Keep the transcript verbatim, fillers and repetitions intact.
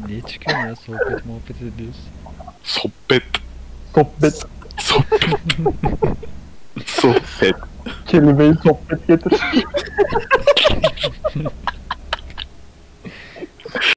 Niye çıkıyorsun ya? Sohbet muhabbet ediyoruz. Sohbet. Sohbet. Sohbet. Sohbet. Kelimeyi sohbet getir.